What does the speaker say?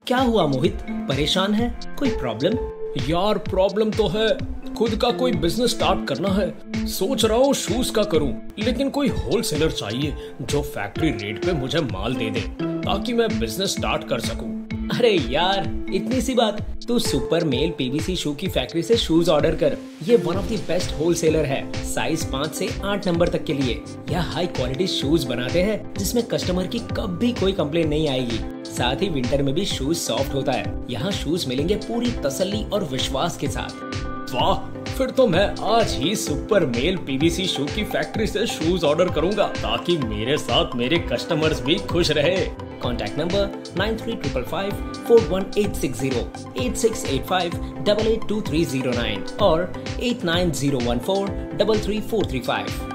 क्या हुआ मोहित, परेशान है? कोई प्रॉब्लम? यार प्रॉब्लम तो है, खुद का कोई बिजनेस स्टार्ट करना है। सोच रहा हूँ शूज का करूँ, लेकिन कोई होलसेलर चाहिए जो फैक्ट्री रेट पे मुझे माल दे दे ताकि मैं बिजनेस स्टार्ट कर सकूँ। अरे यार, इतनी सी बात, तू सुपर मेल पीवीसी शू की फैक्ट्री से शूज ऑर्डर कर। ये one of the best wholesaler है। साइज 5 से 8 नंबर तक के लिए यह हाई क्वालिटी शूज बनाते हैं जिसमें कस्टमर की कभी कोई कंप्लेन नहीं आएगी। साथ ही विंटर में भी शूज सॉफ्ट होता है। यहाँ शूज मिलेंगे पूरी तसल्ली और विश्वास के साथ। वाह, फिर तो मैं आज ही सुपर मेल पीवीसी शू की फैक्ट्री से शूज ऑर्डर करूंगा ताकि मेरे साथ मेरे कस्टमर्स भी खुश रहे। कॉन्टैक्ट नंबर 9355411860, 8685882309 और 8901433435।